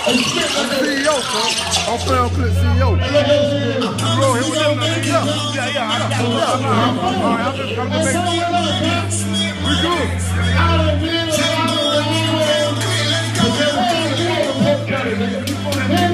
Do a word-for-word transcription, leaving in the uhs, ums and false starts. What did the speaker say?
I'm C E O, bro. I'm Famclick C E O. You roll here with them, nigga. Yeah, yeah, yeah. I know. Yeah, all right, I'm just coming to make we good. Yeah, yeah.